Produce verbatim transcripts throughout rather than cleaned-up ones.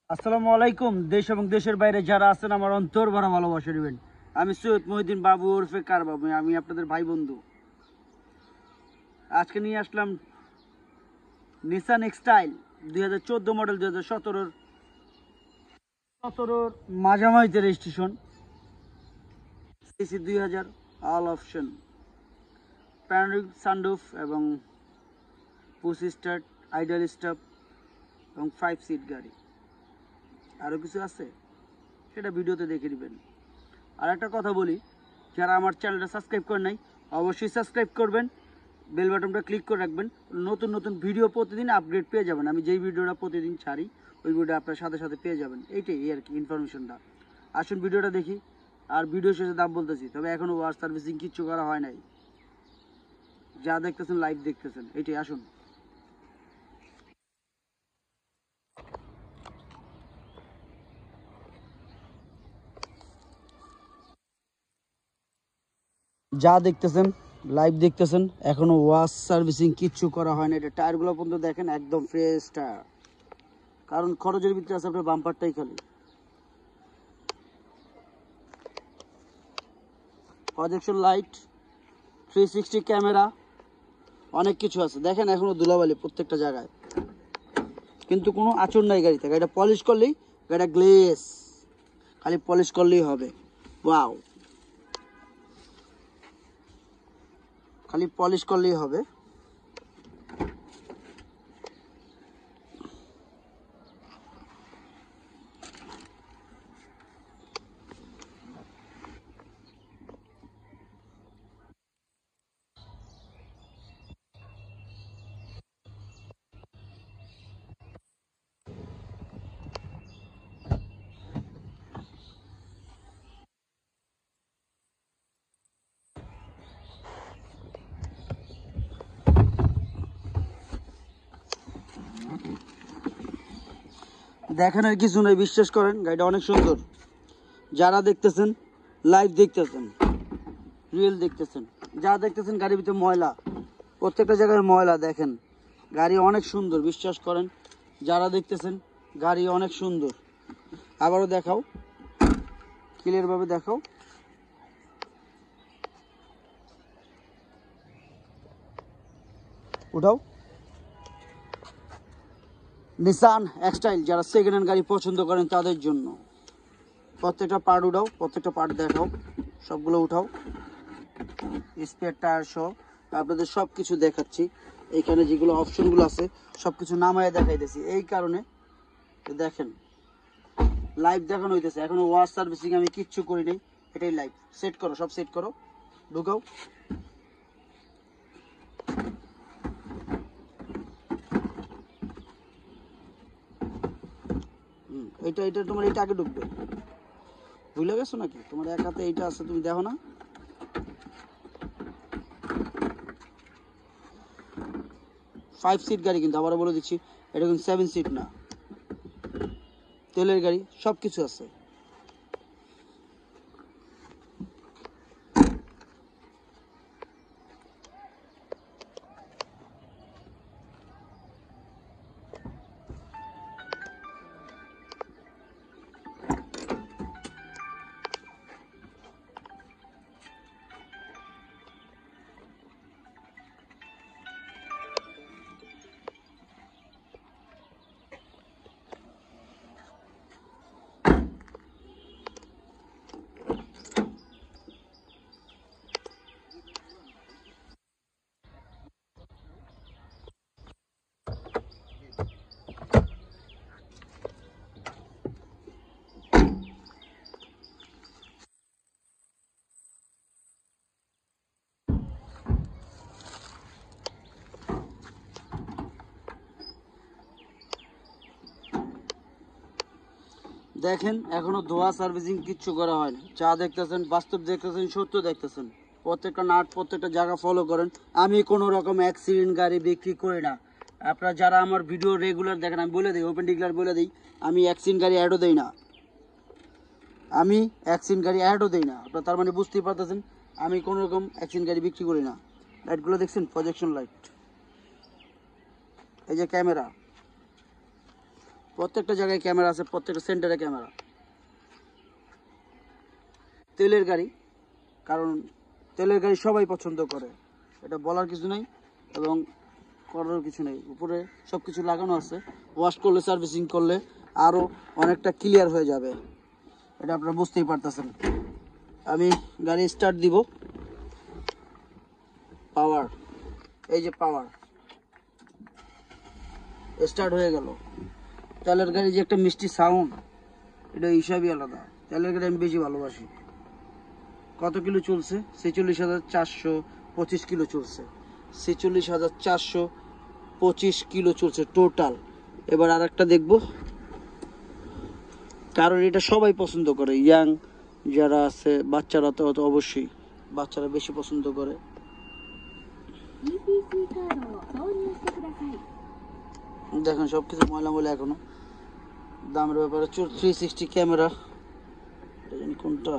আসসালামু আলাইকুম। দেশ এবং দেশের বাইরে যারা আছেন আমার অন্তর ভরা ভালোবাসা দিবেন। আমি সৈয়দ মহিউদ্দিন বাবু ওরফে কার বাবু, আমি আপনাদের ভাই বন্ধু। আজকে নিয়ে আসলাম নিসান এক্সটাইল দুই হাজার চোদ্দো মডেল, দুই হাজার সতেরোর সতেরোর মাঝামাঝিতে রেজিস্ট্রেশন, সিসি দুই হাজার, অল অপশন, প্যানোরামিক সানরুফ এবং পুশ স্টার্ট, আইডল স্টপ এবং ফাইভ সিট গাড়ি। আরও কিছু আছে, সেটা ভিডিওতে দেখে নেবেন। আর একটা কথা বলি, যারা আমার চ্যানেলটা সাবস্ক্রাইব করেন নাই অবশ্যই সাবস্ক্রাইব করবেন, বেল বাটনটা ক্লিক করে রাখবেন। নতুন নতুন ভিডিও প্রতিদিন আপডেট পেয়ে যাবেন। আমি যেই ভিডিওটা প্রতিদিন ছাড়ি ওই ভিডিওটা আপনার সাথে সাথে পেয়ে যাবেন। এইটাই আর কি ইনফরমেশনটা। আসুন ভিডিওটা দেখি। আর ভিডিও শেষে দাম বলতেছি, তবে এখনও ওয়াশ সার্ভিসিং কিচ্ছু করা হয় নাই। যা দেখতেছেন লাইভ দেখতেছেন, এইটাই। আসুন। যা দেখতেছেন লাইভ দেখতেছেন, এখনো ওয়াশ সার্ভিসিং কিচ্ছু করা হয় না। এটা টায়ারগুলো পর্যন্ত দেখেন একদম ফ্রেশ টায়ার, কারণ খরচের ভিতরে আছে আপনার বাম্পারটাই খালি। Projection light, three sixty camera, অনেক কিছু আছে। দেখেন এখনো ধুলাবালি প্রত্যেকটা জায়গায়, কিন্তু কোনো আচর নাই গাড়িতে। গাড়িটা পলিশ করলেই গাড়িটা গ্লেস, খালি পলিশ করলেই হবে। ওয়াও, খালি পলিশ করলেই হবে। দেখানোর কিছু নেই, বিশ্বাস করেন গাড়িটা অনেক সুন্দর। যারা দেখতেছেন লাইভ দেখতেছেন, রিয়েল দেখতেছেন, যা দেখতেছেন গাড়ির ভিতরে ময়লা, প্রত্যেকটা জায়গায় ময়লা। দেখেন গাড়ি অনেক সুন্দর, বিশ্বাস করেন। যারা দেখতেছেন গাড়ি অনেক সুন্দর। আবারও দেখাও, ক্লিয়ার ভাবে দেখাও। উঠাও। নিসান এক্সটাইল, যারা সেকেন্ড হ্যান্ড গাড়ি পছন্দ করেন তাদের জন্য। প্রত্যেকটা পার্ট উঠাও, প্রত্যেকটা পার্ট দেখাও, সবগুলো উঠাও। স্পেয়ার টায়ার সহ আপনাদের সব কিছু দেখাচ্ছি। এইখানে যেগুলো অপশনগুলো আছে সব কিছু নামায় দেখাইতেছি, এই কারণে দেখেন লাইভ দেখানো হইতেছে। এখনো ওয়াশ সার্ভিসিং আমি কিচ্ছু করি নাই, এটাই লাইভ। সেট করো, সব সেট করো, ঢুকাও। হুম, এটা এটা তোমার এটা আগে ঢুকবে, ভুলে গেছো নাকি? তোমার এক হাতে এইটা আছে, তুমি দেখো না? ফাইভ সিট গাড়ি, কিন্তু আবারও বলে দিচ্ছি এটা কিন্তু সেভেন সিট না, তেলের গাড়ি, সব কিছু আছে। দেখেন এখনো ধোয়া সার্ভিসিং কিচ্ছু করা হয় না। যা দেখতেছেন বাস্তব দেখতেছেন, সত্য দেখতেছেন। প্রত্যেকটা নাট, প্রত্যেকটা জায়গা ফলো করেন। আমি কোনো রকম অ্যাক্সিডেন্ট গাড়ি বিক্রি করি না। আপনারা যারা আমার ভিডিও রেগুলার দেখেন, আমি বলে দিই, ওপেন ডিক্লার বলে দিই, আমি অ্যাক্সিডেন্ট গাড়ি অ্যাডও দিই না। আমি অ্যাক্সিডেন্ট গাড়ি অ্যাডও দিই না। আপনারা তার মানে বুঝতেই পারতেছেন আমি কোনো রকম অ্যাক্সিডেন্ট গাড়ি বিক্রি করি না। লাইটগুলো দেখছেন, প্রজেকশন লাইট, এই যে ক্যামেরা, প্রত্যেকটা জায়গায় ক্যামেরা আছে, প্রত্যেকটা সেন্টারে ক্যামেরা। তেলের গাড়ি, কারণ তেলের গাড়ি সবাই পছন্দ করে, এটা বলার কিছু নেই এবং করার কিছু নেই। উপরে সব কিছু লাগানো আছে, ওয়াশ করলে সার্ভিসিং করলে আরও অনেকটা ক্লিয়ার হয়ে যাবে, এটা আপনারা বুঝতেই পারতেছেন। আমি গাড়ি স্টার্ট দিব, পাওয়ার, এই যে পাওয়ার স্টার্ট হয়ে গেল। তেলের গাড়ি যে একটা মিষ্টি সাউন্ড, এটা হিসাবই আলাদা। তেলের গাড়ি আমি বেশি ভালোবাসি। কত কিলো চলছে? ছেচল্লিশ হাজার চারশো পঁচিশ কিলো চলছে। ছেচল্লিশ হাজার চারশো পঁচিশ কিলো চলছে টোটাল। এবার আর একটা দেখবো, কারণ এটা সবাই পছন্দ করে, ইয়াং যারা আছে, বাচ্চারা তো অবশ্যই, বাচ্চারা বেশি পছন্দ করে। দেখেন সবকিছু ময়লা ময়লা এখনো। দামের ব্যাপারে থ্রি সিক্সটি ক্যামেরা, কোনটা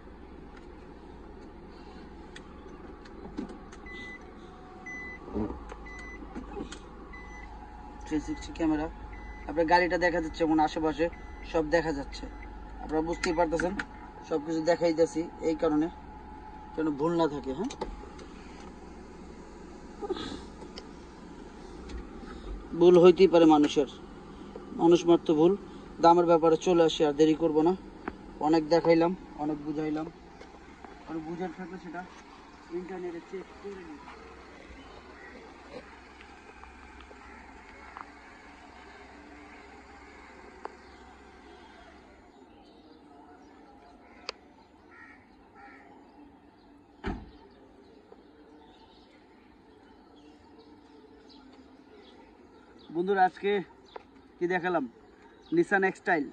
থ্রি সিক্সটি ক্যামেরা, আপনার গাড়িটা দেখা যাচ্ছে এখন আশেপাশে সব দেখা যাচ্ছে, আপনারা বুঝতেই পারতেছেন। সব কিছু দেখাইতেছি এই কারণে যেন ভুল না থাকে। হ্যাঁ, ভুল হইতেই পারে মানুষের, মানুষ মাত্র ভুল। দামের ব্যাপারে চলে আসি, আর দেরি করব না। অনেক দেখাইলাম, অনেক বুঝাইলাম, আর বুঝার থাকলে সেটা ইন্টারনেটে চেক করে নিই। বন্ধুরা, আজকে কি দেখালাম? নিসান এক্সটাইল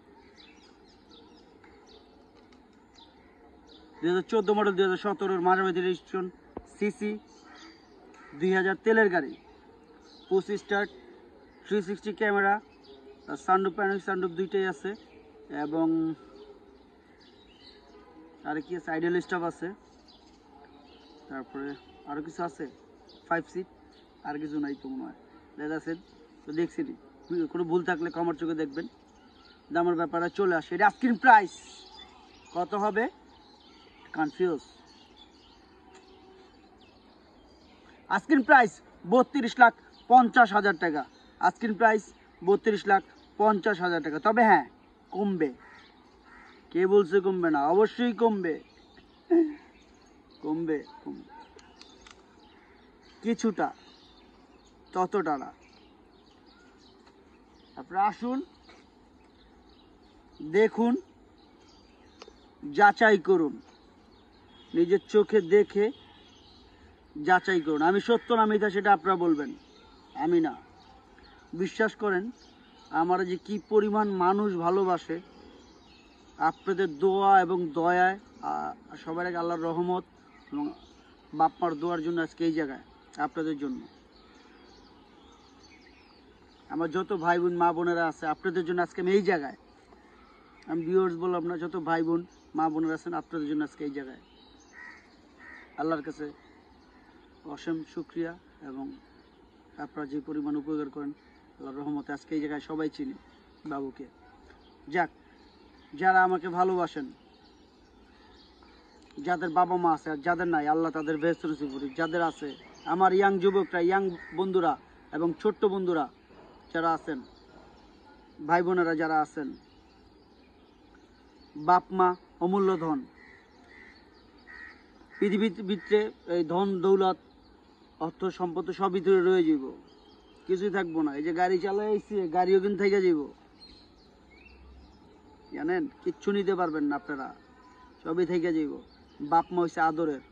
দুই হাজার চোদ্দো মডেল, দুই হাজার সতেরোর মাঝামাঝি রেজিস্ট্রেশন, সিসি দুই হাজার, তেলের গাড়ি, push start, three sixty camera, sunroof panoramic sunroof দুইটাই আছে, এবং আর কি আছে, আইডল স্টপ আছে, তারপরে আরও কিছু আছে, ফাইভ সিট, আর কিছু নাই তো মনে হয়, লেদার সেট। তো দেখছি, কোনো ভুল থাকলে কমার চোখে দেখবেন। দামের ব্যাপারে চলে আসে, এটা আস্কিং প্রাইস কত হবে? কনফিউজ। আস্কিং প্রাইস বত্রিশ লাখ পঞ্চাশ হাজার টাকা। আস্কিং প্রাইস বত্রিশ লাখ পঞ্চাশ হাজার টাকা। তবে হ্যাঁ, কমবে। কে বলছে কমবে না? অবশ্যই কমবে, কমবে কমবে কিছুটা, ততটা না। আপনারা আসুন, দেখুন, যাচাই করুন, নিজের চোখে দেখে যাচাই করুন। আমি সত্য না মিথ্যা সেটা আপনারা বলবেন, আমি না। বিশ্বাস করেন, আমার যে কি পরিমাণ মানুষ ভালোবাসে, আপনাদের দোয়া এবং দয়ায়, সবার আগে আল্লাহর রহমত এবং বাপ মার দোয়ার জন্য আজকে এই জায়গায়, আপনাদের জন্য। আমার যত ভাই বোন মা বোনেরা আছে, আপনাদের জন্য আজকে আমি এই জায়গায়। আমি ভিউয়ার্স বললাম না, যত ভাই বোন মা বোনেরা আছেন, আপনাদের জন্য আজকে এই জায়গায়। আল্লাহর কাছে অসীম শুকরিয়া, এবং আপনারা যে পরিমাণ উপকার করেন, আল্লাহর রহমতে আজকে এই জায়গায় সবাই চিনি বাবুকে। যাক, যারা আমাকে ভালোবাসেন, যাদের বাবা মা আছে, আর যাদের নাই, আল্লাহ তাদের বেহেশত নসিব করুক। যাদের আছে, আমার ইয়াং যুবকরা, ইয়াং বন্ধুরা এবং ছোট্ট বন্ধুরা যারা আছেন, ভাই বোনেরা যারা আছেন, বাপ মা অমূল্য ধন। পৃথিবীর ভিতরে এই ধন দৌলত অর্থ সম্পদ সব ভিতরে রয়ে যাব, কিছুই থাকবো না। এই যে গাড়ি চালাইছি, গাড়িও কিন্তু থেকে যাব, জানেন? কিচ্ছু নিতে পারবেন না আপনারা, সবই থেকে যাইব। বাপ মা হয়েছে আদরের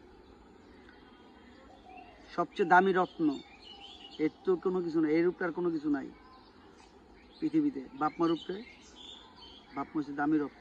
সবচেয়ে দামি রত্ন, এর তো কোনো কিছু নাই, এর উপরে আর কোনো কিছু নাই পৃথিবীতে। বাপ মার উপরে, বাপ মা হচ্ছে দামি রত্ন।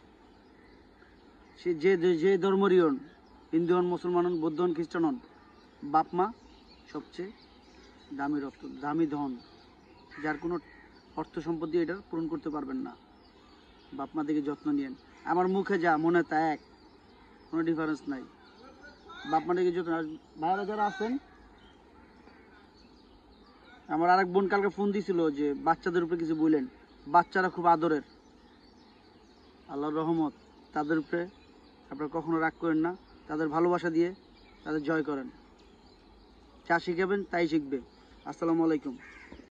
সে যে যে ধর্মেরই হন, হিন্দু হন, মুসলমান হন, বৌদ্ধ হন, খ্রিস্টান হন, বাপ মা সবচেয়ে দামি রত্ন, দামি ধন, যার কোনো অর্থ সম্পদ দিয়ে এটা পূরণ করতে পারবেন না। বাপ মা দিকে যত্ন নিয়েন। আমার মুখে যা মনে তা এক, কোনো ডিফারেন্স নাই। বাপ মা দিকে যত্ন। ভাইরা যারা আছেন, আমার আরেক বোন কালকে ফোন দিছিল যে বাচ্চাদের উপরে কিছু বললেন। বাচ্চারা খুব আদরের, আল্লাহর রহমত তাদের উপরে। আপনারা কখনো রাগ করেন না, তাদের ভালোবাসা দিয়ে তাদের জয় করেন। যা শিখাবেন তাই শিখবে। আসসালামু আলাইকুম।